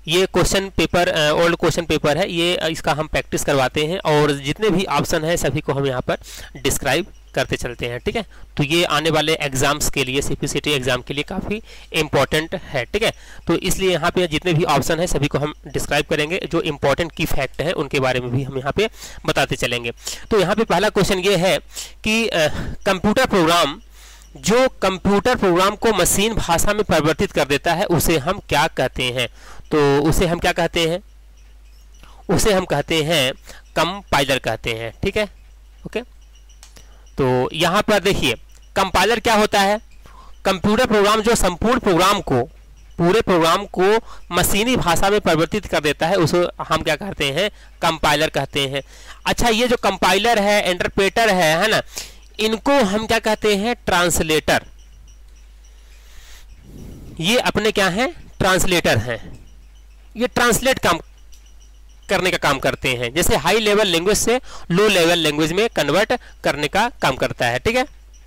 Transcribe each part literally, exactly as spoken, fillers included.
ये question paper old question paper है, ये इसका हम प्रैक्टिस करवाते हैं और जितने भी ऑप्शन हैं सभी को हम यहाँ पर डिस्क्राइब करते चलते हैं। ठीक है, तो ये आने वाले एग्जाम्स के लिए, सीपीसीटी एग्जाम के लिए काफ़ी इंपॉर्टेंट है। ठीक है, तो इसलिए यहाँ पे जितने भी ऑप्शन है सभी को हम डिस्क्राइब करेंगे, जो इंपॉर्टेंट की फैक्ट है उनके बारे में भी हम यहाँ पे बताते चलेंगे। तो यहाँ पे पहला क्वेश्चन ये है कि कंप्यूटर प्रोग्राम जो कंप्यूटर प्रोग्राम को मशीन भाषा में परिवर्तित कर देता है उसे हम क्या कहते हैं? तो उसे हम क्या कहते हैं? उसे हम कहते हैं कंपाइलर कहते हैं। ठीक है, ओके। तो यहाँ पर देखिए कंपाइलर क्या होता है? कंप्यूटर प्रोग्राम जो संपूर्ण प्रोग्राम को, पूरे प्रोग्राम को मशीनी भाषा में परिवर्तित कर देता है उसे हम क्या कहते हैं? कंपाइलर कहते हैं। अच्छा, ये जो कंपाइलर है, इंटरप्रेटर है है ना, इनको हम क्या कहते हैं? ट्रांसलेटर। ये अपने क्या हैं? ट्रांसलेटर हैं। ये ट्रांसलेट काम करने का काम करते हैं, जैसे हाई लेवल लैंग्वेज से लो लेवल लैंग्वेज में कन्वर्ट करने का काम करता है। ठीक है,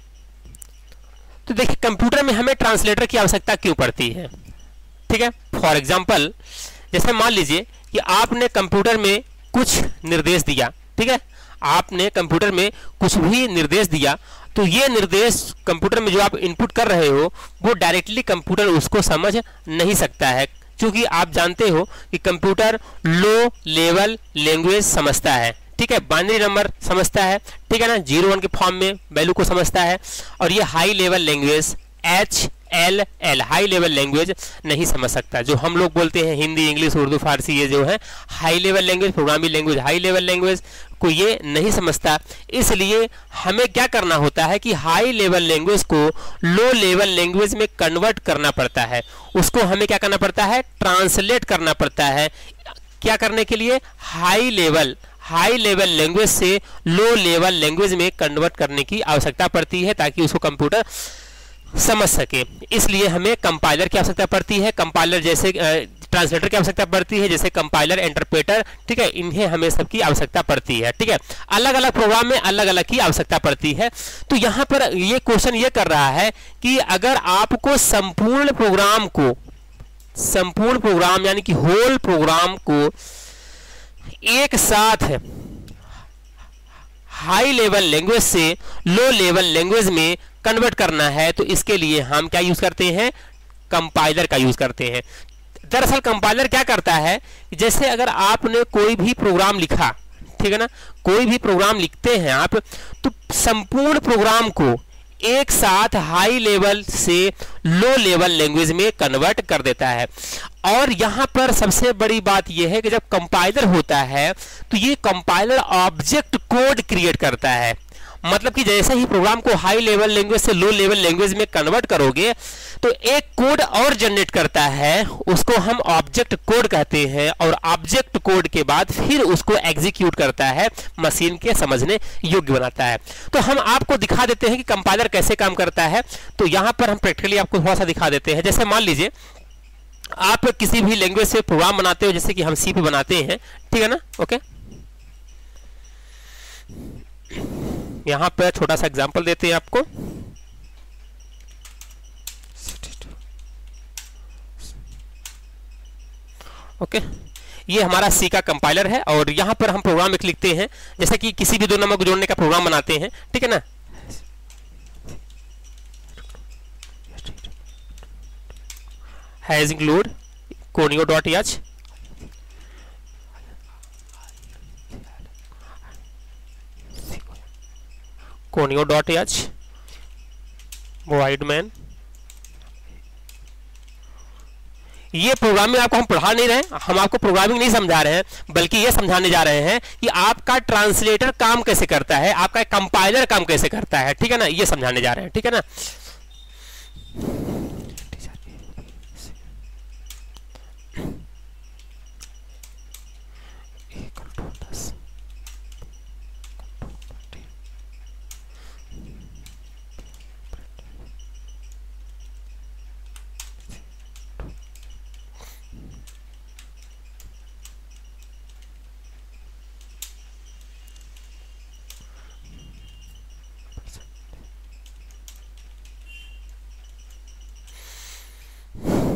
तो देखिए कंप्यूटर में हमें ट्रांसलेटर की आवश्यकता क्यों पड़ती है? ठीक है, फॉर एग्जांपल जैसे मान लीजिए कि आपने कंप्यूटर में कुछ निर्देश दिया। ठीक है, आपने कंप्यूटर में कुछ भी निर्देश दिया, तो ये निर्देश कंप्यूटर में जो आप इनपुट कर रहे हो वो डायरेक्टली कंप्यूटर उसको समझ नहीं सकता है, क्योंकि आप जानते हो कि कंप्यूटर लो लेवल लैंग्वेज समझता है। ठीक है, बाइनरी नंबर समझता है, ठीक है ना, जीरो वन के फॉर्म में वैल्यू को समझता है, और ये high level language H L L high level language नहीं समझ सकता। जो हम लोग बोलते हैं हिंदी, इंग्लिश, उर्दू, फारसी, ये जो है high level language, programming language, high level language को ये नहीं समझता। इसलिए हमें क्या करना होता है कि हाई लेवल लैंग्वेज को लो लेवल लैंग्वेज में कन्वर्ट करना पड़ता है। उसको हमें क्या करना पड़ता है? ट्रांसलेट करना पड़ता है। क्या करने के लिए? High level high level language से लो लेवल लैंग्वेज में कन्वर्ट करने की आवश्यकता पड़ती है, ताकि उसको कंप्यूटर समझ सके। इसलिए हमें कंपाइलर की आवश्यकता पड़ती है, कंपाइलर जैसे ट्रांसलेटर की आवश्यकता पड़ती है, जैसे कंपाइलर, इंटरप्रेटर। ठीक है, इन्हें हमें सबकी आवश्यकता पड़ती है। ठीक है, अलग अलग प्रोग्राम में अलग अलग की आवश्यकता पड़ती है। तो यहाँ पर ये क्वेश्चन ये कर रहा है कि अगर आपको संपूर्ण प्रोग्राम को, संपूर्ण प्रोग्राम यानी कि होल प्रोग्राम को एक साथ हाई लेवल लैंग्वेज से लो लेवल लैंग्वेज में कन्वर्ट करना है, तो इसके लिए हम क्या यूज करते हैं? कंपाइलर का यूज करते हैं। दरअसल कंपाइलर क्या करता है, जैसे अगर आपने कोई भी प्रोग्राम लिखा, ठीक है ना, कोई भी प्रोग्राम लिखते हैं आप, तो संपूर्ण प्रोग्राम को एक साथ हाई लेवल से लो लेवल लैंग्वेज में कन्वर्ट कर देता है। और यहां पर सबसे बड़ी बात यह है कि जब कंपाइलर होता है तो ये कंपाइलर ऑब्जेक्ट कोड क्रिएट करता है। मतलब कि जैसे ही प्रोग्राम को हाई लेवल लैंग्वेज से लो लेवल लैंग्वेज में कन्वर्ट करोगे तो एक कोड और जनरेट करता है, उसको हम ऑब्जेक्ट कोड कहते हैं, और ऑब्जेक्ट कोड के बाद फिर उसको एग्जीक्यूट करता है, मशीन के समझने योग्य बनाता है। तो हम आपको दिखा देते हैं कि कंपाइलर कैसे काम करता है। तो यहां पर हम प्रैक्टिकली आपको थोड़ा सा दिखा देते हैं। जैसे मान लीजिए आप किसी भी लैंग्वेज से प्रोग्राम बनाते हो, जैसे कि हम सी पे बनाते हैं, ठीक है ना, ओके। यहां पर छोटा सा एग्जांपल देते हैं आपको। ओके, ये हमारा सी का कंपाइलर है, और यहां पर हम प्रोग्राम एक लिखते हैं, जैसे कि किसी भी दो नंबर को जोड़ने का प्रोग्राम बनाते हैं, ठीक है ना। Hash include conio dot h, conio dot h, void main. ये प्रोग्रामिंग आपको हम पढ़ा नहीं रहे, हम आपको प्रोग्रामिंग नहीं समझा रहे हैं, बल्कि ये समझाने जा रहे हैं कि आपका ट्रांसलेटर काम कैसे करता है, आपका कंपाइलर काम कैसे करता है, ठीक है ना, ये समझाने जा रहे हैं, ठीक है ना।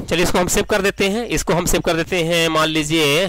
चलिए इसको हम सेव कर देते हैं, इसको हम सेव कर देते हैं मान लीजिए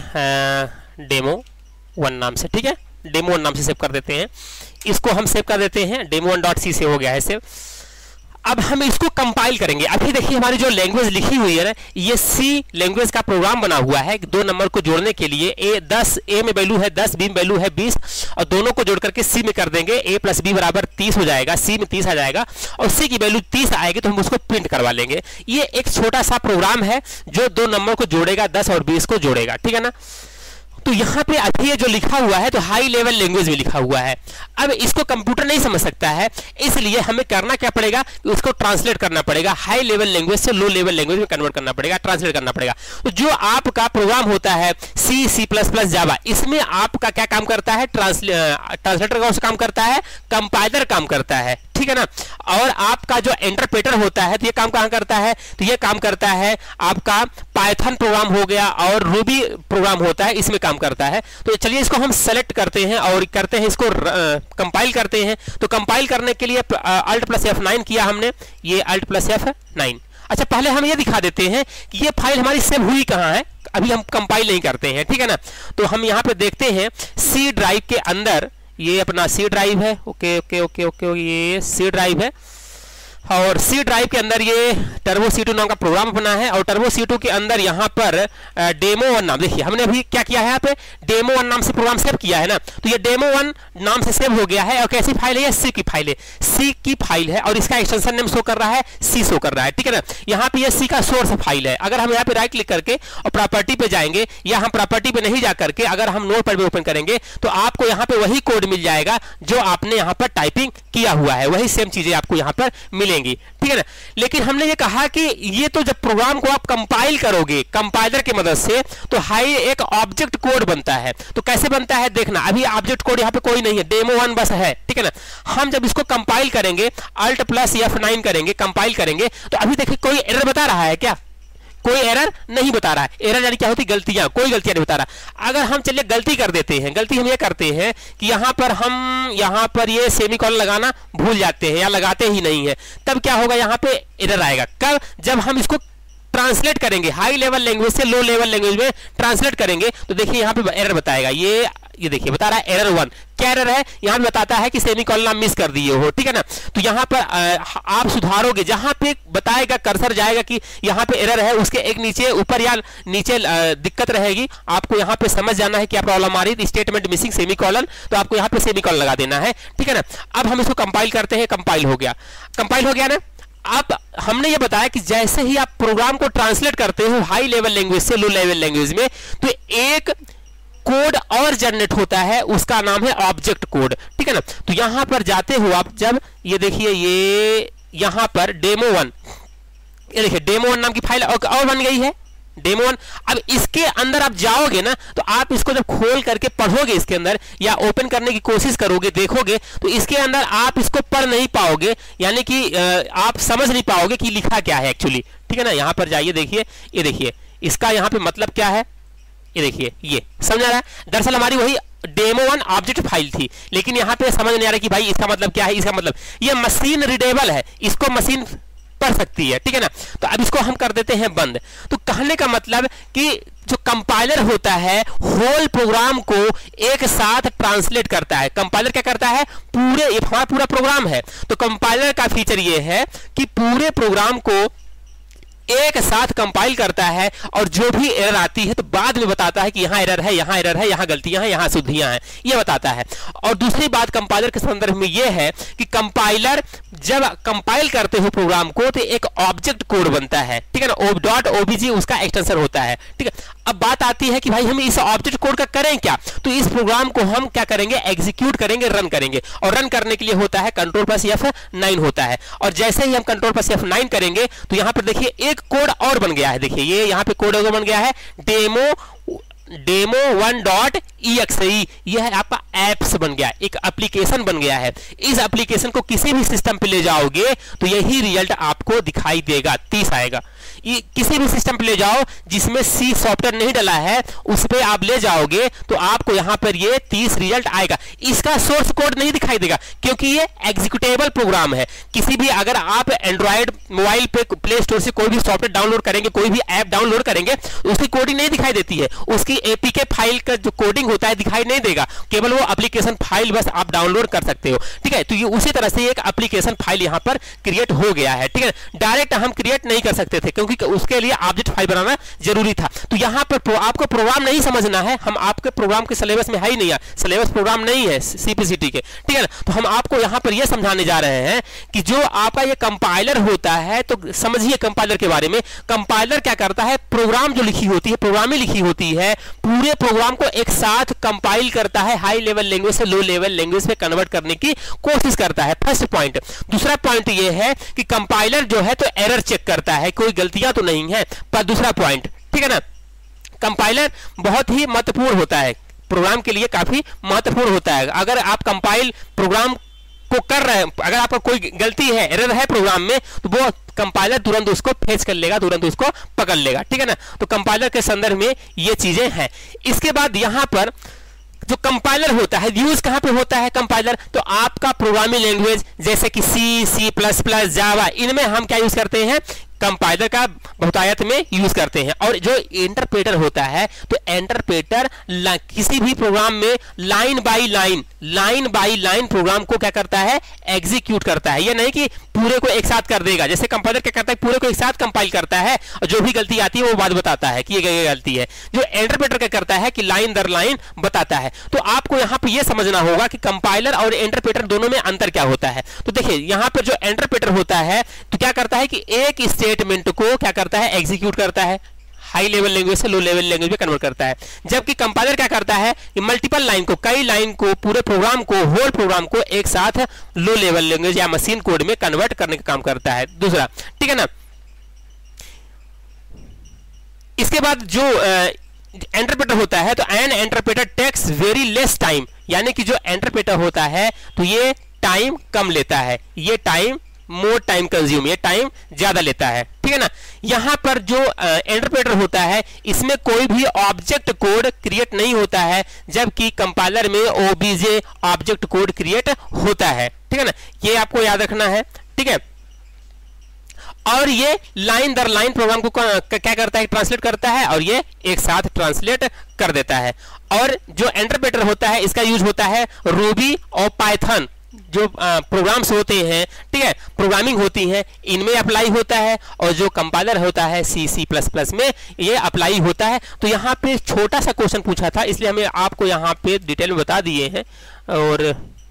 डेमो वन नाम से, ठीक है, डेमो वन नाम से सेव कर देते हैं। इसको हम सेव कर देते हैं, डेमो वन डॉट सी से हो गया है सेव। अब हम इसको कंपाइल करेंगे। अभी देखिए हमारी जो लैंग्वेज लिखी हुई है ना, ये सी लैंग्वेज का प्रोग्राम बना हुआ है दो नंबर को जोड़ने के लिए। ए दस, ए में वैल्यू है दस, बी में वैल्यू है बीस, और दोनों को जोड़ करके सी में कर देंगे। ए प्लस बी बराबर तीस हो जाएगा, सी में तीस आ जाएगा, और सी की वैल्यू तीस आएगी तो हम उसको प्रिंट करवा लेंगे। ये एक छोटा सा प्रोग्राम है जो दो नंबर को जोड़ेगा, दस और बीस को जोड़ेगा, ठीक है ना। तो यहाँ पे अभी ये जो लिखा हुआ है तो हाई लेवल लैंग्वेज में लिखा हुआ है। अब इसको कंप्यूटर नहीं समझ सकता है, इसलिए हमें करना क्या पड़ेगा कि उसको ट्रांसलेट करना पड़ेगा, हाई लेवल लैंग्वेज से लो लेवल लैंग्वेज में कन्वर्ट करना पड़ेगा, ट्रांसलेट करना पड़ेगा। तो जो आपका प्रोग्राम होता है सी, सी प्लस प्लस, जावा, इसमें आपका क्या काम करता है, ट्रांसलेटर का काम करता है, कंपाइलर काम करता है, ठीक है ना। और आपका जो इंटरप्रेटर होता है तो ये काम कहाँ करता है, तो ये काम करता है आपका पाइथन प्रोग्राम हो गया और रूबी प्रोग्राम होता है, इसमें काम करता है। तो चलिए इसको हम सेलेक्ट करते हैं और करते हैं इसको कंपाइल करते हैं। तो कंपाइल करने के लिए अल्ट प्लस एफ नाइन किया हमने, ये अल्ट प्लस एफ नाइन। अच्छा, पहले हम ये दिखा देते हैं कि ये फाइल हमारी सेव हुई कहाँ है, अभी हम कंपाइल नहीं करते हैं, ठीक है ना। तो हम यहाँ पे देखते हैं सी ड्राइव के अंदर, ये अपना सी ड्राइव है, ओके ओके ओके ओके ये सी ड्राइव है, और सी ड्राइव के अंदर ये टर्बो सी टू नाम का प्रोग्राम बना है, और टर्बो सी टू के अंदर यहाँ पर डेमो वन नाम, देखिए हमने अभी क्या किया है, यहाँ पे डेमो वन नाम से प्रोग्राम सेव किया है ना, तो ये डेमो वन नाम से सेव हो गया है। और कैसी फाइल है, ये सी की फाइल है, सी की फाइल है, और इसका एक्सटेंशन नेम शो कर रहा है, सी शो कर रहा है, ठीक है ना। यहाँ पे ये सी का सोर्स फाइल है। अगर हम यहाँ पे राइट क्लिक करके और प्रॉपर्टी पे जाएंगे, या हम प्रॉपर्टी पे नहीं जा करके अगर हम नोट पैड में ओपन करेंगे तो आपको यहाँ पे वही कोड मिल जाएगा जो आपने यहाँ पर टाइपिंग किया हुआ है, वही सेम चीजें आपको यहाँ पर मिलेंगी, ठीक है ना। लेकिन हमने ये कहा कि ये तो जब प्रोग्राम को आप कंपाइल करोगे कंपाइलर की मदद से, तो हाई एक ऑब्जेक्ट कोड बनता है। तो कैसे बनता है देखना, अभी ऑब्जेक्ट कोड यहाँ पे कोई नहीं है, डेमो वन बस है, ठीक है ना। हम जब इसको कंपाइल करेंगे, अल्ट प्लस एफ नाइन करेंगे, कंपाइल करेंगे, तो अभी देखिए कोई एरर बता रहा है क्या, कोई एरर नहीं बता रहा है। एरर यानी क्या होती है, गलतियां, कोई गलतियां नहीं बता रहा। अगर हम चलिए गलती कर देते हैं, गलती हम ये करते हैं कि यहाँ पर हम यहाँ पर ये सेमीकोलन लगाना भूल जाते हैं या लगाते ही नहीं है, तब क्या होगा, यहाँ पे एरर आएगा। कब, जब हम इसको ट्रांसलेट करेंगे, हाई लेवल लैंग्वेज से लो लेवल लैंग्वेज में ट्रांसलेट करेंगे, तो देखिए यहाँ पे एरर बताएगा, ये ये देखिए बता रहा है एरर वन। क्या एरर है, यहाँ पे बताता है कि सेमीकोलन आप मिस कर दिए हो, ठीक है ना। तो यहाँ पर आप सुधारोगे, जहां पे बताएगा कर्सर जाएगा कि यहाँ पे एरर है, उसके एक नीचे ऊपर या नीचे दिक्कत रहेगी, आपको यहाँ पे समझ जाना है क्या प्रॉब्लम आ रही है, स्टेटमेंट मिसिंग सेमीकोलन, तो आपको यहाँ पे सेमीकोलन लगा देना है, ठीक है ना। अब हम इसको कंपाइल करते हैं, कंपाइल हो गया, कंपाइल हो गया ना। अब हमने ये बताया कि जैसे ही आप प्रोग्राम को ट्रांसलेट करते हो हाई लेवल लैंग्वेज से लो लेवल लैंग्वेज में, तो एक कोड और जनरेट होता है, उसका नाम है ऑब्जेक्ट कोड, ठीक है ना। तो यहां पर जाते हो आप, जब ये देखिए ये यहां पर डेमो वन, ये देखिए डेमो वन नाम की फाइल और, और बन गई है डेमो वन। अब इसके अंदर आप जाओगे ना, तो आप इसको जब खोल करके पढ़ोगे इसके अंदर, या ओपन करने की कोशिश करोगे, देखोगे, तो इसके अंदर आप इसको पढ़ नहीं पाओगे, यानी कि आप समझ नहीं पाओगे कि लिखा क्या है एक्चुअली, ठीक है ना। यहां पर जाइए, देखिए ये देखिए इसका यहाँ पे मतलब क्या है, ये देखिए, ये समझ आ रहा है। दरअसल हमारी वही डेमो वन ऑब्जेक्ट फाइल थी, लेकिन यहाँ पे समझ नहीं आ रहा कि भाई इसका मतलब क्या है, इसका मतलब ये मशीन रीडेबल है, इसको मशीन पढ़ सकती है, ठीक है ना। तो अब इसको हम कर देते हैं बंद। तो कहने का मतलब कि जो कंपाइलर होता है होल प्रोग्राम को एक साथ ट्रांसलेट करता है। कंपाइलर क्या करता है, पूरे, ये हमारा पूरा प्रोग्राम है, तो कंपाइलर का फीचर ये है कि पूरे प्रोग्राम को एक साथ कंपाइल करता है, और जो भी एरर आती है तो बाद में बताता है कि यहाँ एरर है, यहाँ एरर है, यहाँ गलतियां हैं, यहाँ शुद्धियां हैं, ये बताता है। और दूसरी बात कंपाइलर के संदर्भ में ये है कि कंपाइलर जब कंपाइल करते हो प्रोग्राम को तो एक ऑब्जेक्ट कोड बनता है, ठीक है ना, डॉट ओबीजी उसका एक्सटेंशन होता है, ठीक है। अब बात आती है कि भाई हम इस ऑब्जेक्ट कोड का करें क्या, तो इस प्रोग्राम को हम क्या करेंगे, एग्जीक्यूट करेंगे, रन करेंगे, और रन करने के लिए होता है कंट्रोल प्लस एफ नाइन होता है। और जैसे ही हम कंट्रोल प्लस एफ नाइन करेंगे तो यहाँ पर देखिए एक कोड और बन गया है, देखिए ये यहाँ पे कोड बन गया है, demo demo one dot E X E, यह आपका एप्स बन गया, एक एप्लीकेशन बन गया है। इस एप्लीकेशन को किसी भी सिस्टम पे ले जाओगे तो यही रिजल्ट आपको दिखाई देगा, तीस आएगा। ये किसी भी सिस्टम पे ले जाओ जिसमें सी सॉफ्टवेयर नहीं डला है, उस पे आप ले जाओगे तो आपको यहां पर ये तीस रिजल्ट आएगा। इसका सोर्स कोड नहीं दिखाई देगा क्योंकि ये एग्जीक्यूटेबल प्रोग्राम है। किसी भी अगर आप एंड्रॉयड मोबाइल पे प्ले स्टोर से कोई भी सॉफ्टवेयर डाउनलोड करेंगे, कोई भी ऐप डाउनलोड करेंगे, उसकी कोडिंग नहीं दिखाई देती है, उसकी एपीके फाइल का जो कोडिंग होता है दिखाई नहीं देगा, केवल वो एप्लीकेशन फाइल बस आप डाउनलोड कर सकते हो। ठीक है, तो ये उसी तरह से एक एप्लीकेशन फाइल यहां पर क्रिएट हो गया है। ठीक है, डायरेक्ट हम क्रिएट नहीं कर सकते थे क्योंकि उसके लिए ऑब्जेक्ट फाइल बनाना जरूरी था। तो यहां पर प्रो, आपको प्रोग्राम नहीं समझना है, हम आपके प्रोग्राम के सिलेबस में है ही नहीं है, सिलेबस प्रोग्राम नहीं है सीपीसीटी के। ठीक है ना, तो हम आपको यहां पर यह समझाने जा रहे हैं कि जो आपका ये कंपाइलर होता है, तो समझिए कंपाइलर के बारे में। कंपाइलर क्या करता है, प्रोग्राम जो लिखी होती है, प्रोग्रामिंग लिखी होती है, पूरे प्रोग्राम को एक साथ कंपाइल करता है, हाई लेवल लैंग्वेज से लो लेवल लैंग्वेज में कन्वर्ट करने की कोशिश करता है। First point. दूसरा पॉइंट ये है कि कंपाइलर जो है तो एरर चेक करता है, कोई गलतियां तो नहीं है। पर दूसरा पॉइंट, ठीक है ना, कंपाइलर बहुत ही महत्वपूर्ण होता है, प्रोग्राम के लिए काफी महत्वपूर्ण होता है। अगर आप कंपाइल प्रोग्राम को कर रहे हैं, अगर आपका कोई गलती है, एरर है प्रोग्राम में, तो वो कंपाइलर तुरंत उसको फेच कर लेगा, तुरंत उसको पकड़ लेगा। ठीक है ना, तो कंपाइलर के संदर्भ में ये चीजें हैं। इसके बाद यहां पर जो कंपाइलर होता है, यूज कहां पे होता है कंपाइलर, तो आपका प्रोग्रामिंग लैंग्वेज जैसे कि सी, सी प्लस प्लस, जावा, इनमें हम क्या यूज करते हैं, कंपाइलर का बहुतायत में यूज करते हैं। और जो इंटरप्रेटर होता है, तो इंटरप्रेटर किसी भी प्रोग्राम में line by line line by line program को क्या करता है, एग्जीक्यूट करता है। ये नहीं कि पूरे को एक साथ कर देगा, जैसे कंपाइलर क्या करता है, पूरे को एक साथ कंपाइल करता है और जो भी गलती आती है वो बात बताता है कि ये गलती है। जो इंटरप्रेटर क्या करता है कि लाइन दर लाइन बताता है। तो आपको यहां पर यह समझना होगा कि कंपाइलर और इंटरप्रेटर दोनों में अंतर क्या होता है। तो देखिए यहां पर जो इंटरप्रेटर होता है तो क्या करता है कि एक स्टेटमेंट को क्या करता है, एग्जीक्यूट करता है, हाई लेवल लैंग्वेज से लो लेवल लैंग्वेज में कन्वर्ट करता है। जबकि कंपाइलर क्या करता है कि मल्टीपल लाइन को, कई लाइन को, पूरे प्रोग्राम को, होल प्रोग्राम को एक साथ लो लेवल लैंग्वेज या मशीन कोड में कन्वर्ट करने का काम करता है। दूसरा, ठीक है ना। इसके बाद जो इंटरप्रेटर होता है, तो an interpreter takes very less time, यानी कि जो इंटरप्रेटर होता है तो ये टाइम कम लेता है, ये टाइम मोर टाइम कंज्यूम, ये टाइम ज्यादा लेता है। ठीक है ना, यहां पर जो इंटरप्रेटर uh, होता है इसमें कोई भी ऑब्जेक्ट कोड क्रिएट नहीं होता है, जबकि कंपाइलर में ओबीजे ऑब्जेक्ट कोड क्रिएट होता है। ठीक है ना, ये आपको याद रखना है। ठीक है, और ये लाइन दर लाइन प्रोग्राम को क्या करता है, ट्रांसलेट करता है और ये एक साथ ट्रांसलेट कर देता है। और जो इंटरप्रेटर होता है इसका यूज होता है रूबी और पाइथन, जो प्रोग्राम्स होते हैं, ठीक है, प्रोग्रामिंग होती है, इनमें अप्लाई होता है। और जो कंपाइलर होता है सी, सी प्लस प्लस में ये अप्लाई होता है। तो यहाँ पे छोटा सा क्वेश्चन पूछा था, इसलिए हमें आपको यहाँ पे डिटेल में बता दिए हैं। और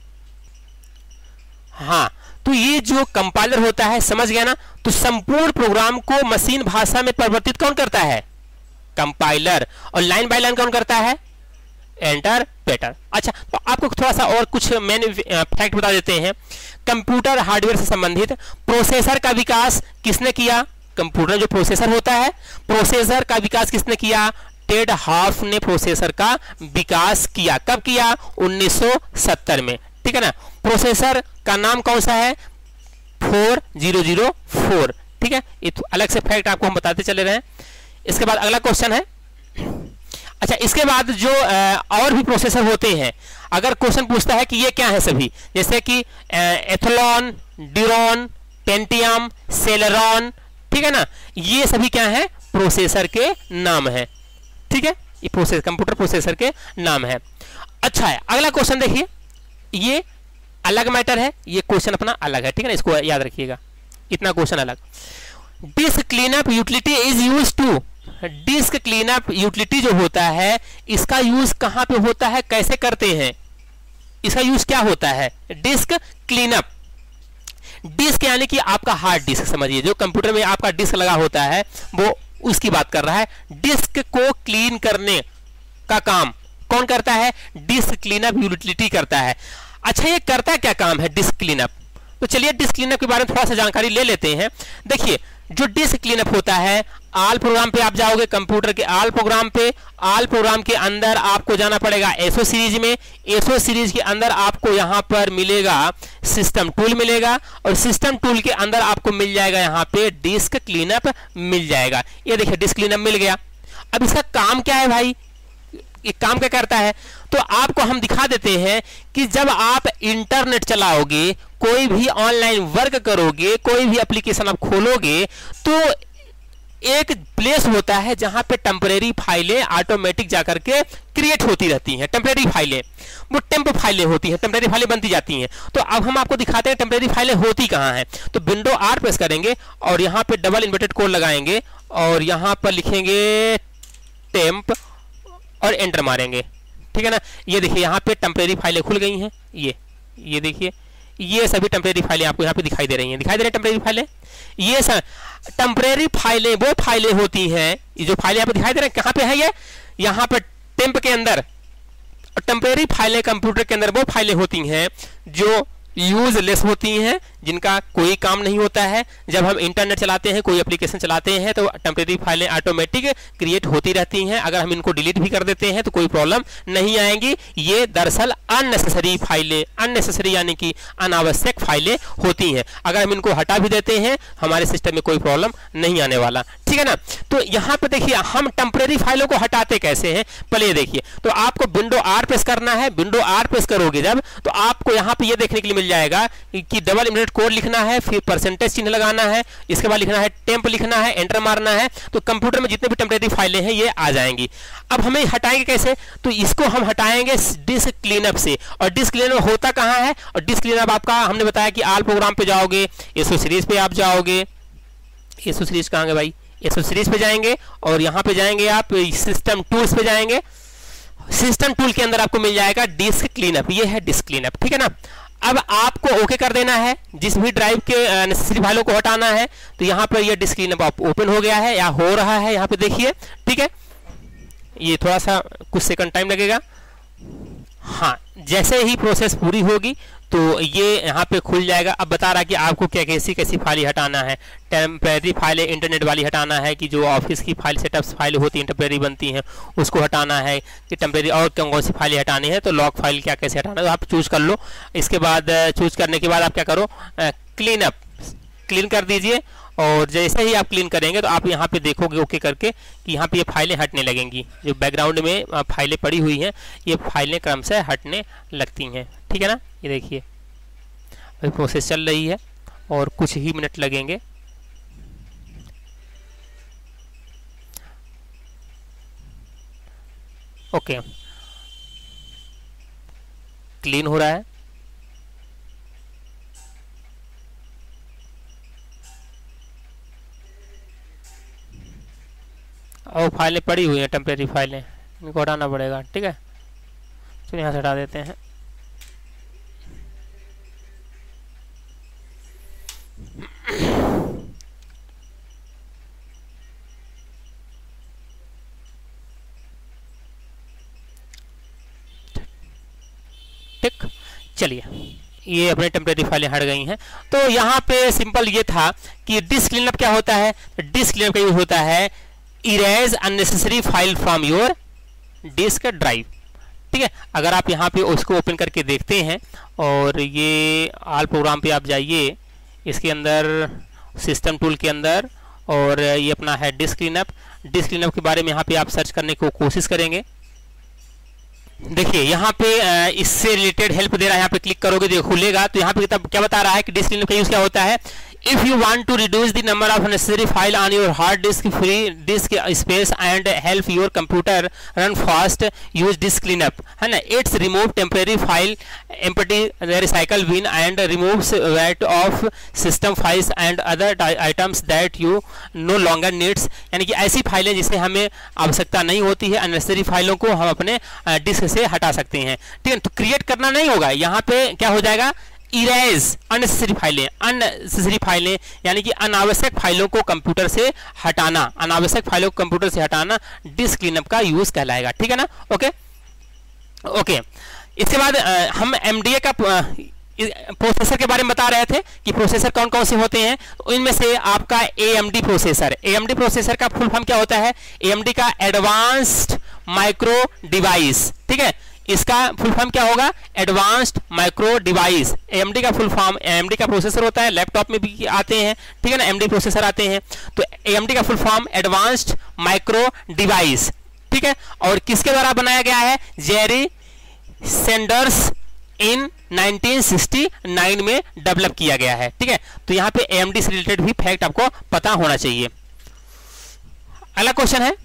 हाँ, तो ये जो कंपाइलर होता है, समझ गया ना, तो संपूर्ण प्रोग्राम को मशीन भाषा में परिवर्तित कौन करता है, कंपाइलर। और लाइन बाय लाइन कौन करता है, इंटरप्रेटर। अच्छा, तो आपको थोड़ा सा और कुछ मैंने फैक्ट बता देते हैं। कंप्यूटर हार्डवेयर से संबंधित प्रोसेसर का विकास किसने किया, कंप्यूटर जो प्रोसेसर होता है, प्रोसेसर का विकास किसने किया, टेड हॉफ ने प्रोसेसर का विकास किया। कब किया, उन्नीस सौ सत्तर में। ठीक है ना, प्रोसेसर का नाम कौन सा है, फोर जीरो जीरो फोर। ठीक है, ये तो अलग से फैक्ट आपको हम बताते चले रहे हैं। इसके बाद अगला क्वेश्चन है, अच्छा इसके बाद जो और भी प्रोसेसर होते हैं, अगर क्वेश्चन पूछता है कि ये क्या है सभी, जैसे कि एथलॉन, डिरोन, पेंटियम, सेलेरॉन, ठीक है ना, ये सभी क्या है, प्रोसेसर के नाम है। ठीक है, ये प्रोसेस कंप्यूटर प्रोसेसर के नाम है। अच्छा है, अगला क्वेश्चन देखिए, ये अलग मैटर है, ये क्वेश्चन अपना अलग है। ठीक है ना, इसको याद रखिएगा, इतना क्वेश्चन अलग। Disk cleanup utility is use to, disk cleanup utility जो होता है इसका यूज कहां पे होता है, कैसे करते हैं, इसका यूज क्या होता है, डिस्क क्लीनअप। डिस्क यानी कि आपका हार्ड डिस्क, समझिए जो कंप्यूटर में आपका डिस्क लगा होता है वो उसकी बात कर रहा है। डिस्क को क्लीन करने का काम कौन करता है, डिस्क क्लीनअप यूटिलिटी करता है। अच्छा, ये करता क्या काम है डिस्क क्लीनअप, तो चलिए डिस्क क्लीनअप के बारे में थोड़ा सा जानकारी ले लेते हैं। देखिए जो डिस्क क्लीनअप होता है, आल प्रोग्राम पे आप जाओगे, कंप्यूटर के आल प्रोग्राम पे, आल प्रोग्राम के अंदर आपको जाना पड़ेगा एसओ सीरीज में। एसओ सीरीज के अंदर आपको यहां पर मिलेगा सिस्टम टूल मिलेगा, और सिस्टम टूल के अंदर आपको मिल जाएगा यहां पे डिस्क क्लीनअप मिल जाएगा। ये देखिए डिस्क क्लीनअप मिल गया। अब इसका काम क्या है भाई, ये काम क्या करता है, तो आपको हम दिखा देते हैं कि जब आप इंटरनेट चलाओगे, कोई भी ऑनलाइन वर्क करोगे, कोई भी एप्लीकेशन आप खोलोगे, तो एक प्लेस होता है जहां पे टेम्परेरी फाइलें ऑटोमेटिक जाकर के क्रिएट होती रहती हैं। टेम्परेरी फाइलें वो टेम्प फाइलें होती हैं, टेम्परेरी फाइलें बनती जाती हैं। तो अब हम आपको दिखाते हैं टेम्परेरी फाइलें होती कहां हैं। तो विंडो आर प्रेस करेंगे और यहां पे डबल इन्वर्टेड कोड लगाएंगे और यहां पर लिखेंगे टेम्प और एंटर मारेंगे, ठीक है ना। ये देखिए यहाँ पे टेम्परेरी फाइलें खुल गई हैं। ये ये देखिए ये सभी टेम्परेरी फाइलें आपको यहाँ पे दिखाई दे रही हैं, दिखाई दे रही है टेम्परेरी फाइलें। ये सब टेम्परेरी फाइलें वो फाइलें होती हैं, ये जो फाइलें यहाँ पे दिखाई दे रही हैं कहाँ पे है, ये यहाँ पे टेम्प के अंदर। टेम्परेरी फाइलें कंप्यूटर के अंदर वो फाइलें होती हैं जो यूजलेस होती हैं, जिनका कोई काम नहीं होता है। जब हम इंटरनेट चलाते हैं, कोई एप्लीकेशन चलाते हैं, तो टेम्परेरी फाइलें ऑटोमेटिक क्रिएट होती रहती हैं। अगर हम इनको डिलीट भी कर देते हैं तो कोई प्रॉब्लम नहीं आएगी। ये दरअसल अननेसेसरी फाइलें, अननेसेसरी यानी कि अनावश्यक फाइलें होती हैं। अगर हम इनको हटा भी देते हैं हमारे सिस्टम में कोई प्रॉब्लम नहीं आने वाला, ठीक है ना। तो यहाँ पे देखिए हम टेम्परेरी फाइलों को हटाते कैसे हैं, पहले देखिए। तो आपको विंडो आर प्रेस करना है। विंडो आर प्रेस करोगे जब, तो आपको यहाँ पे ये देखने के लिए मिल जाएगा कि डबल इन्वर्टेड कोड लिखना है, फिर परसेंटेज चिन्ह लगाना है, इसके बाद लिखना है टेम्प लिखना है, एंटर मारना है। तो कंप्यूटर में जितने भी टेम्परेरी फाइलें हैं ये आ जाएंगी। अब हमें हटाएंगे कैसे, तो इसको हम हटाएंगे डिस्क क्लीनअप से। और डिस्क क्लीनअप होता कहाँ है, और डिस्क क्लीनअप आपका हमने बताया कि आल प्रोग्राम पे जाओगे, एसओ सीरीज पे आप जाओगे। एसओ सीरीज कहाँ है भाई, एसओ सीरीज पे जाएंगे और यहाँ पे जाएंगे आप सिस्टम टूल्स पे जाएंगे। सिस्टम टूल के अंदर आपको मिल जाएगा डिस्क क्लीनअप, ये है डिस्क क्लीनअप, ठीक है ना। अब आपको ओके कर देना है, जिस भी ड्राइव के नेसेसरी फाइलों को हटाना है। तो यहाँ पर ये डिस्क क्लीनअप ओपन हो गया है या हो रहा है, यहाँ पे देखिए, ठीक है। ये थोड़ा सा कुछ सेकंड टाइम लगेगा। हाँ, जैसे ही प्रोसेस पूरी होगी तो ये यहाँ पे खुल जाएगा। अब बता रहा है कि आपको क्या कैसी कैसी फाइल हटाना है। टेम्परेरी फाइलें इंटरनेट वाली हटाना है, कि जो ऑफिस की फाइल सेटअप्स फाइल होती हैं टेम्परेरी बनती हैं उसको हटाना है, कि टेम्परेरी और कौन कौन सी फाइलें हटानी है। तो लॉग फाइल क्या कैसे हटाना है तो आप चूज कर लो। इसके बाद चूज करने के बाद आप क्या करो, क्लीन अप क्लीन कर दीजिए। और जैसे ही आप क्लीन करेंगे तो आप यहाँ पे देखोगे ओके करके कि यहाँ पे ये फाइलें हटने लगेंगी। जो बैकग्राउंड में फाइलें पड़ी हुई हैं ये फाइलें क्रम से हटने लगती हैं, ठीक है ना। ये देखिए अभी प्रोसेस चल रही है और कुछ ही मिनट लगेंगे। ओके, क्लीन हो रहा है। और फाइलें पड़ी हुई हैं टेम्परेरी फाइलें, इनको हटाना पड़ेगा, ठीक है। चलिए यहाँ से हटा देते हैं। ठीक, चलिए ये अपने टेम्परेरी फाइलें हट गई हैं। तो यहाँ पे सिंपल ये था कि डिस्क क्लीनअप क्या होता है। डिस्क क्लीनअप का यूज होता है erase unnecessary file from your disk drive, ठीक है। अगर आप यहाँ पे उसको ओपन करके देखते हैं और ये आल प्रोग्राम पे आप जाइए, इसके अंदर सिस्टम टूल के अंदर, और ये अपना है डिस्क क्लीनअप। डिस्क क्लीनअप के बारे में यहाँ पे आप सर्च करने की कोशिश करेंगे। देखिए यहाँ पे इससे रिलेटेड हेल्प दे रहा है, यहाँ पे क्लिक करोगे तो खुलेगा। तो यहाँ पे तब क्या बता रहा है कि डिस्क क्लीनअप का यूज क्या होता है। If you want to reduce the number of unnecessary file on your hard disk, free disk space and help your computer run fast, use disk cleanup, है ना। It's remove temporary file, empty the recycle bin and removes weight of system files and other items that you no longer needs। यानी कि ऐसी फाइलें जिसे हमें आवश्यकता नहीं होती है, अननेसेसरी फाइलों को हम अपने डिस्क से हटा सकते हैं, ठीक है। तो क्रिएट करना नहीं होगा, यहाँ पे क्या हो जाएगा, इरेज अननेसेसरी फाइलें। अननेसेसरी फाइलें यानी कि अनावश्यक फाइलों को कंप्यूटर से हटाना, अनावश्यक फाइलों को कंप्यूटर से हटाना डिस्क क्लीनअप का यूज कहलाएगा, ठीक है ना। ओके ओके इसके बाद आ, हम एमडीए का प्रोसेसर के बारे में बता रहे थे कि प्रोसेसर कौन कौन से होते हैं। तो इनमें से आपका A M D processor, A M D processor का फुल फॉर्म क्या होता है? ए एम डी का एडवांस्ड माइक्रो डिवाइस, ठीक है, इसका फुल फॉर्म क्या होगा? Advanced micro device. A M D का full form, A M D का प्रोसेसर होता है, लैपटॉप में भी आते हैं, ठीक है ना, ए एम डी प्रोसेसर आते हैं। तो ए एम डी का full form advanced micro device, ठीक है, और किसके द्वारा बनाया गया है? Jerry Sanders in nineteen sixty nine में डेवलप किया गया है, ठीक है। तो यहां पे ए एम डी से रिलेटेड भी फैक्ट आपको पता होना चाहिए। अगला क्वेश्चन है,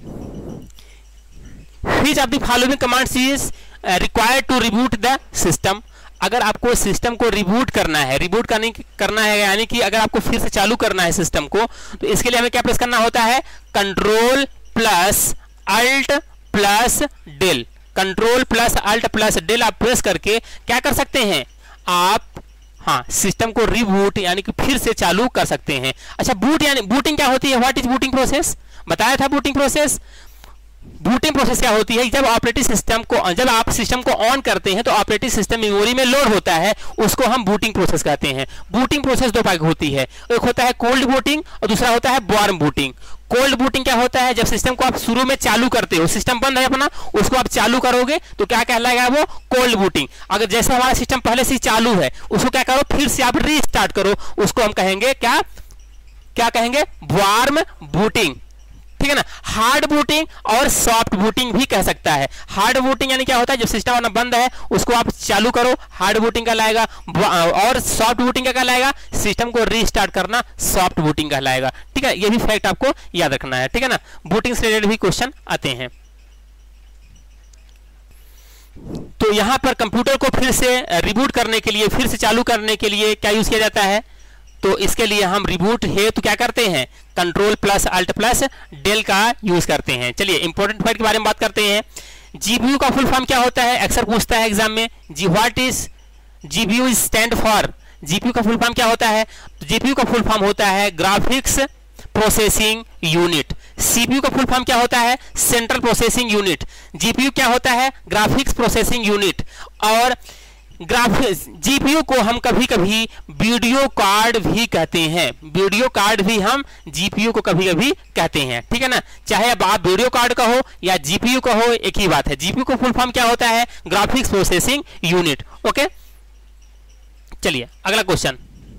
which of the following commands is required to reboot the system? अगर आपको सिस्टम को रिबूट करना है, रिबूट करने करना है यानी कि अगर आपको फिर से चालू करना है सिस्टम को, तो इसके लिए हमें क्या प्रेस करना होता है? Control plus alt plus del. Control plus alt plus del आप प्रेस करके क्या कर सकते हैं? आप हाँ सिस्टम को रिबूट यानी कि फिर से चालू कर सकते हैं। अच्छा, बूट यानी बूटिंग क्या होती है? What is booting process? बताया था बूटिंग प्रोसेस। बूटिंग प्रोसेस क्या होती है? जब ऑपरेटिंग सिस्टम को जब आप सिस्टम को ऑन करते हैं तो ऑपरेटिंग सिस्टम मेमोरी में लोड होता है, उसको हम बूटिंग प्रोसेस कहते हैं। बूटिंग प्रोसेस दो भाग होती है, एक होता है कोल्ड बूटिंग और दूसरा होता है वार्म बूटिंग। कोल्ड बूटिंग क्या होता है? जब सिस्टम को आप शुरू में चालू करते हो, सिस्टम बंद है अपना, उसको आप चालू करोगे तो क्या कहलाएगा? वो कोल्ड बूटिंग। अगर जैसे हमारा सिस्टम पहले से चालू है, उसको क्या करो? फिर से आप रीस्टार्ट करो, उसको हम कहेंगे क्या क्या कहेंगे? वार्म बूटिंग, ठीक है ना। हार्ड बूटिंग और सॉफ्ट बूटिंग भी कह सकता है। हार्ड बूटिंग यानी क्या होता है? जब सिस्टम अपना बंद है उसको आप चालू करो, हार्ड बूटिंग कहलाएगा। और सॉफ्ट बूटिंग क्या कहलाएगा? सिस्टम को रीस्टार्ट करना सॉफ्ट बूटिंग कहलाएगा, ठीक है। ये भी फैक्ट आपको याद रखना है, ठीक है ना। बूटिंग से रिलेटेड भी क्वेश्चन आते हैं। तो यहां पर कंप्यूटर को फिर से रिबूट करने के लिए, फिर से चालू करने के लिए क्या यूज किया जाता है? तो इसके लिए हम रिबूट है तो क्या करते हैं? Control plus alt plus del का यूज करते हैं। चलिए इंपॉर्टेंट फैक्ट के बारे में बात करते हैं। जीपीयू का फुल फॉर्म क्या होता है? अक्सर पूछता है एग्जाम में, जी what is GPU is stand for? GPU का फुल फॉर्म क्या होता है? तो जीपीयू का फुल फॉर्म होता है ग्राफिक्स प्रोसेसिंग यूनिट। सीपीयू का फुल फॉर्म क्या होता है? Central processing unit. जीपीयू क्या होता है? Graphics processing unit. और ग्राफिक्स जीपीयू को हम कभी कभी वीडियो कार्ड भी कहते हैं। वीडियो कार्ड भी हम जीपीयू को कभी कभी कहते हैं, ठीक है ना। चाहे अब आप वीडियो कार्ड कहो या जीपीयू कहो, एक ही बात है। जीपीयू को फुल फॉर्म क्या होता है? Graphics processing unit, okay. चलिए अगला क्वेश्चन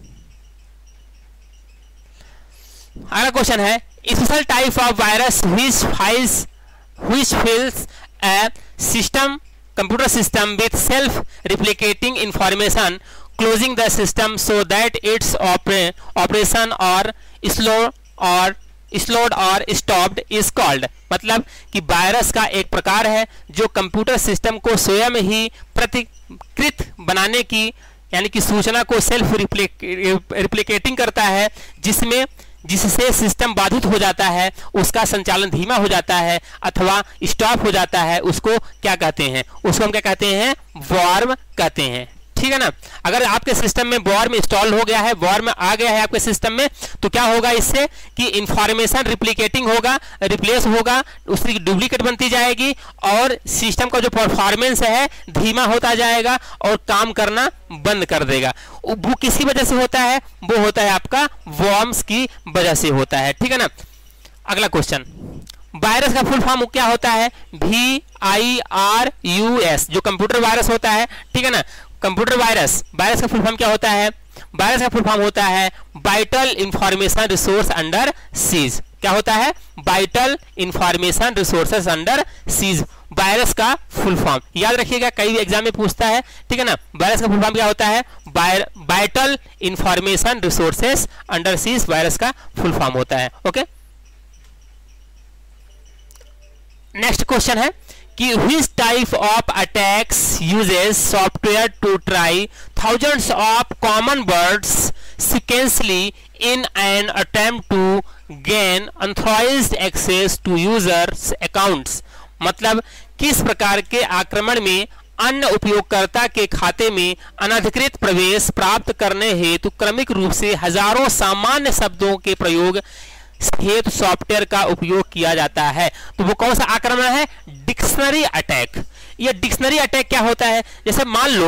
अगला क्वेश्चन है, special type of virus which files which fills a system computer system with self replicating information, closing the system so that its oper operation or slow or slowed or stopped is called। मतलब कि virus का एक प्रकार है जो computer system को स्वयं ही प्रतिकृत बनाने की यानी कि सूचना को सेल्फ रिप्लिकेटिंग करता है, जिसमें जिससे सिस्टम बाधित हो जाता है, उसका संचालन धीमा हो जाता है अथवा स्टॉप हो जाता है, उसको क्या कहते हैं? उसको हम क्या कहते हैं? वॉर्म कहते हैं, ठीक है ना। अगर आपके सिस्टम में वॉर्म इंस्टॉल हो गया है, वॉर्म आ गया है आपके सिस्टम में, तो क्या होगा इससे कि इंफॉर्मेशन रिप्लिकेटिंग होगा, रिप्लेस होगा, उसकी डुप्लीकेट बनती जाएगी और सिस्टम का जो परफॉर्मेंस है धीमा होता जाएगा और काम करना बंद कर देगा। वो किसी वजह से होता है? वो होता है आपका वॉर्म्स की वजह से होता है, ठीक है ना। अगला क्वेश्चन, वायरस का फुल फॉर्म क्या होता है? V I R U S, जो कंप्यूटर वायरस होता है, ठीक है ना। कंप्यूटर वायरस, वायरस का फुल फॉर्म क्या होता है? वायरस का फुल फॉर्म होता है vital information resource under siege. क्या होता है? Vital information resources under siege, virus का फुल फॉर्म याद रखिएगा, कई एग्जाम में पूछता है, ठीक है ना। वायरस का फुल फॉर्म क्या होता है? Vital information resources under siege virus का फुल फॉर्म होता है, ओके। नेक्स्ट क्वेश्चन है कि which type of attacks uses software to try thousands of common words sequentially in an attempt to gain unauthorized access to users accounts। मतलब किस प्रकार के आक्रमण में अन्य उपयोगकर्ता के खाते में अनधिकृत प्रवेश प्राप्त करने हेतु क्रमिक रूप से हजारों सामान्य शब्दों के प्रयोग हेतु सॉफ्टवेयर का उपयोग किया जाता है। तो वो कौन सा आक्रमण है? Dictionary attack. ये डिक्शनरी अटैक क्या होता है? जैसे मान लो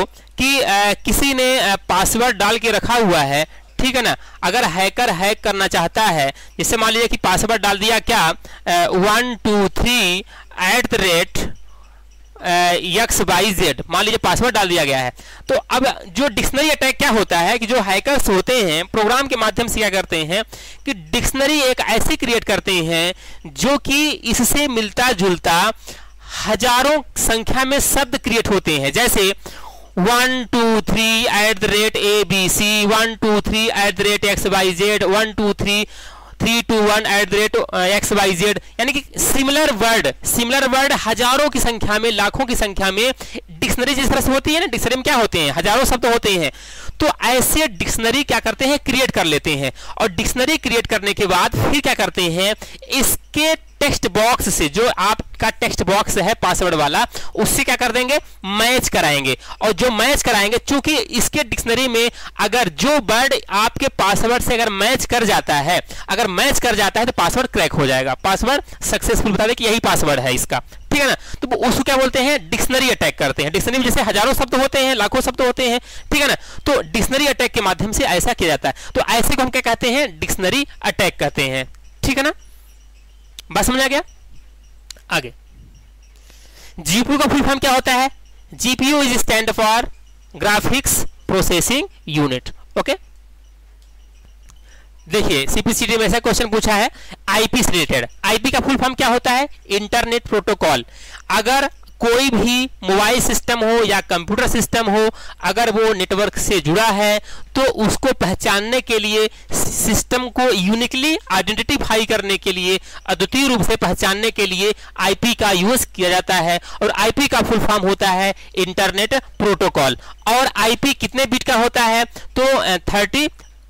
कि आ, किसी ने पासवर्ड डाल के रखा हुआ है, ठीक है ना। अगर हैकर हैक करना चाहता है, जैसे मान लीजिए कि पासवर्ड डाल दिया क्या, one two three at the rate X Y Z, मान लीजिए पासवर्ड डाल दिया गया है। तो अब जो डिक्शनरी अटैक क्या होता है कि जो हैकर्स होते हैं प्रोग्राम के माध्यम से क्या करते हैं कि डिक्शनरी एक ऐसी क्रिएट करते हैं जो कि इससे मिलता जुलता हजारों संख्या में शब्द क्रिएट होते हैं, जैसे one two three at the rate A B C, one two three at the rate X Y Z, one two three three two one at the rate X Y Z, यानी कि similar word similar word हजारों की संख्या में, लाखों की संख्या में। डिक्शनरी जिस तरह से होती है ना, डिक्शनरी में क्या होते हैं, हजारों शब्द होते हैं। तो ऐसे डिक्शनरी क्या करते हैं, क्रिएट कर लेते हैं। और डिक्शनरी क्रिएट करने के बाद फिर क्या करते हैं, इसके टेक्स्ट बॉक्स से, जो आपका टेक्स्ट बॉक्स है पासवर्ड वाला, उससे क्या कर देंगे, मैच कराएंगे। और जो मैच कराएंगे, चूंकि इसके डिक्शनरी में अगर जो वर्ड आपके पासवर्ड से अगर मैच कर जाता है, अगर मैच कर जाता है तो पासवर्ड क्रैक हो जाएगा, पासवर्ड सक्सेसफुल बता दे कि यही पासवर्ड है इसका, ठीक है ना। तो उसको क्या बोलते हैं, डिक्शनरी अटैक करते हैं। डिक्शनरी में जैसे हजारों शब्द होते हैं, लाखों शब्द होते हैं, ठीक है ना। तो डिक्शनरी अटैक के माध्यम से ऐसा किया जाता है। तो ऐसे को हम क्या कहते हैं, डिक्शनरी अटैक कहते हैं, ठीक है ना। बात समझ आ गया। आगे जीपीयू का फुल फॉर्म क्या होता है, GPU is stand for graphics processing unit. Okay, देखिए सीपीसीटी में ऐसा क्वेश्चन पूछा है आईपी से रिलेटेड। आईपी का फुल फॉर्म क्या होता है, इंटरनेट प्रोटोकॉल। अगर कोई भी मोबाइल सिस्टम हो या कंप्यूटर सिस्टम हो, अगर वो नेटवर्क से जुड़ा है तो उसको पहचानने के लिए, सिस्टम को यूनिकली आइडेंटिफाई करने के लिए, अद्वितीय रूप से पहचानने के लिए आईपी का यूज किया जाता है। और आईपी का फुल फॉर्म होता है इंटरनेट प्रोटोकॉल। और आईपी कितने बिट का होता है, तो थर्टी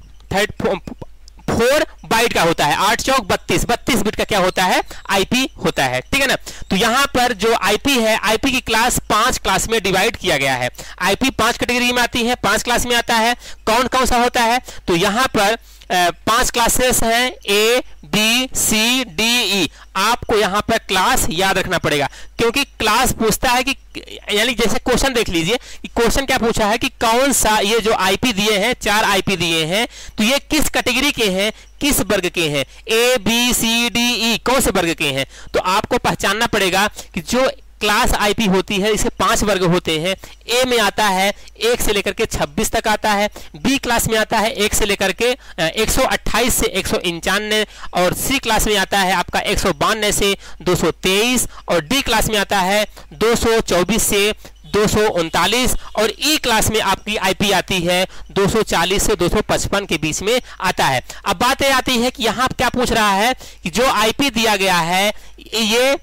फोर बाइट का होता है, आठ चौक बत्तीस, बत्तीस बिट का क्या होता है, आईपी होता है, ठीक है ना। तो यहां पर जो आईपी है, आईपी की क्लास पांच क्लास में डिवाइड किया गया है। आईपी पांच कैटेगरी में आती है, पांच क्लास में आता है। कौन कौन सा होता है, तो यहां पर पांच क्लासेस हैं, ए बी सी डी ई। आपको यहां पर क्लास याद रखना पड़ेगा, क्योंकि क्लास पूछता है कि, यानी जैसे क्वेश्चन देख लीजिए कि क्वेश्चन क्या पूछा है कि कौन सा, ये जो आईपी दिए हैं, चार आईपी दिए हैं, तो ये किस कैटेगरी के हैं, किस वर्ग के हैं, ए बी सी डी ई, कौन से वर्ग के हैं। तो आपको पहचानना पड़ेगा कि जो क्लास आईपी होती है, इसके पांच वर्ग होते हैं। ए में आता है एक से लेकर के छब्बीस तक आता है, बी क्लास में आता है एक से लेकर के एक सौ अट्ठाईस से एक सौ इंचानवे, और सी क्लास में आता है आपका एक सौ बानवे से दो सौ तेईस, और डी क्लास में आता है दो सौ चौबीस से दो सौ उनतालीस, और ई क्लास में आपकी आईपी आती है दो सौ चालीस से दो सौ पचपन के बीच में आता है। अब बात यह आती है कि यहाँ क्या पूछ रहा है कि जो आईपी दिया गया है ये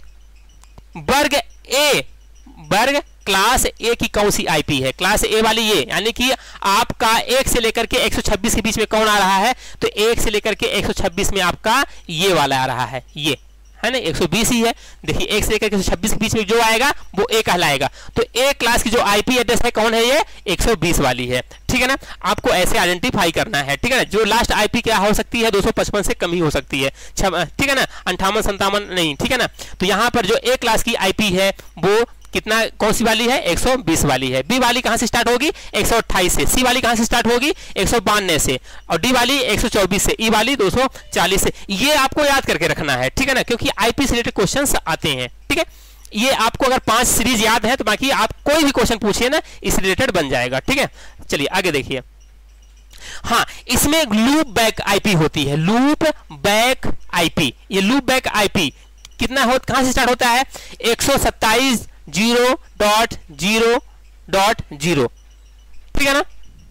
वर्ग ए, वर्ग क्लास ए की कौन सी आईपी है, क्लास ए वाली ये, यानी कि आपका एक से लेकर के एक सौ छब्बीस के बीच में कौन आ रहा है, तो एक से लेकर के एक सौ छब्बीस में आपका ये वाला आ रहा है, ये है ना, एक सौ बीस ही है। देखिए एक से लेकर के एक सौ छब्बीस के बीच में जो आएगा वो ए कहलाएगा। तो ए क्लास की जो आईपी एड्रेस है कौन है, ये एक सौ बीस वाली है, ठीक है ना। आपको ऐसे आइडेंटिफाई करना है, ठीक है ना। जो लास्ट आईपी क्या हो सकती है, दो सौ पचपन से कम ही हो सकती है, ठीक है ना, अंठावन संतावन नहीं, ठीक है ना। तो यहाँ पर जो ए क्लास की आईपी है वो कितना, कौन सी वाली है, एक सौ बीस वाली है। बी वाली कहां से स्टार्ट होगी, एक सौ अट्ठाईस से। सी वाली कहां से स्टार्ट होगी, एक सौ बानवे से। और डी वाली एक सौ चौबीस से। ई वाली दो सौ चालीस से। ये आपको याद करके रखना है, ठीक है ना, क्योंकि आईपी से रिलेटेड क्वेश्चंस आते हैं, ठीक है। ये आपको अगर पांच सीरीज याद है तो बाकी आप कोई भी क्वेश्चन पूछिए ना, इस रिलेटेड बन जाएगा, ठीक है। चलिए आगे देखिए। हाँ, इसमें लूप बैक आईपी होती है, लूप बैक आईपी। ये लूप बैक आईपी कितना हो, कहां से स्टार्ट होता है, एक सौ सत्ताईस zero dot zero dot zero, ठीक है ना।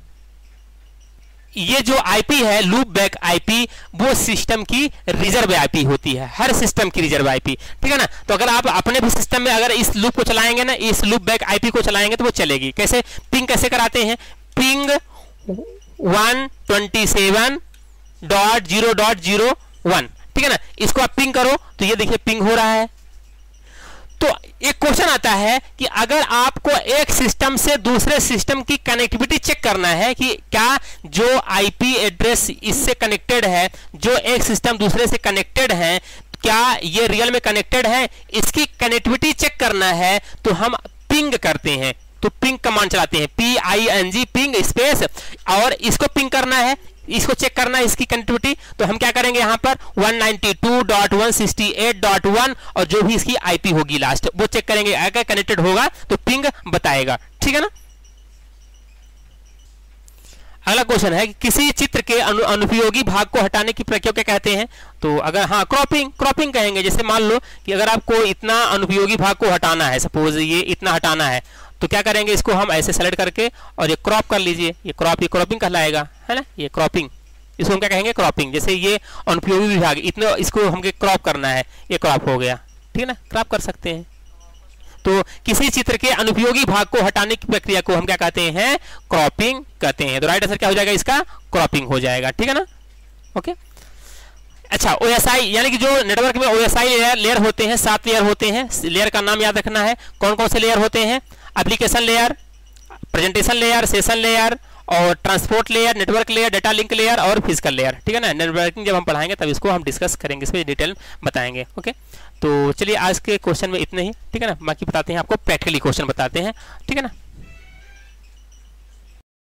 ये जो आईपी है लूप बैक आईपी, वो सिस्टम की रिजर्व आईपी होती है, हर सिस्टम की रिजर्व आईपी, ठीक है ना। तो अगर आप अपने भी सिस्टम में अगर इस लूप को चलाएंगे ना, इस लूप बैक आईपी को चलाएंगे तो वो चलेगी। कैसे, पिंग कैसे कराते हैं, ping one twenty seven dot zero dot zero one, ठीक है ना। इसको आप पिंग करो तो ये देखिए पिंग हो रहा है। तो एक क्वेश्चन आता है कि अगर आपको एक सिस्टम से दूसरे सिस्टम की कनेक्टिविटी चेक करना है कि क्या जो आईपी एड्रेस इससे कनेक्टेड है, जो एक सिस्टम दूसरे से कनेक्टेड है, क्या ये रियल में कनेक्टेड है, इसकी कनेक्टिविटी चेक करना है तो हम पिंग करते हैं। तो पिंग कमांड चलाते हैं, P I N G, ping space, और इसको पिंग करना है, इसको चेक करना है इसकी कनेक्टिविटी, तो हम क्या करेंगे यहाँ पर one ninety two dot one sixty eight dot one और जो भी इसकी आईपी होगी लास्ट वो चेक करेंगे, अगर कनेक्टेड होगा तो पिंग बताएगा, ठीक है ना। अगला क्वेश्चन है कि किसी चित्र के अनु, अनुपयोगी भाग को हटाने की प्रक्रिया क्या कहते हैं। तो अगर हाँ क्रॉपिंग क्रॉपिंग कहेंगे। जैसे मान लो कि अगर आपको इतना अनुपयोगी भाग को हटाना है, सपोज ये इतना हटाना है, तो क्या करेंगे, इसको हम ऐसे सेलेक्ट करके और ये क्रॉप कर लीजिए, ये क्रॉप ये क्रॉपिंग कहलाएगा, है ना, ये क्रॉपिंग, इसको हम क्या कहेंगे क्रॉपिंग। जैसे ये अनुपयोगी भाग इतना इसको हमको क्रॉप करना है, ये क्रॉप हो गया, ठीक है ना, क्रॉप कर सकते हैं। तो किसी चित्र के अनुपयोगी भाग को हटाने की प्रक्रिया को हम क्या कहते हैं, क्रॉपिंग कहते हैं। तो राइट आंसर क्या हो जाएगा इसका, क्रॉपिंग हो जाएगा, ठीक है ना, ओके। अच्छा, ओएसआई यानी कि जो नेटवर्क में ओएसआई लेयर, लेयर होते हैं, सात लेयर होते हैं, लेयर का नाम याद रखना है। कौन कौन से लेयर होते हैं, application layer, presentation layer, session layer और transport layer, network layer, data link layer और फिजिकल लेयर, ठीक है ना। नेटवर्किंग जब हम पढ़ाएंगे तब इसको हम डिस्कस करेंगे, इस पर डिटेल बताएंगे, ओके। तो चलिए आज के क्वेश्चन में इतने ही, ठीक है ना, बाकी बताते हैं आपको प्रैक्टिकली क्वेश्चन बताते हैं, ठीक है ना।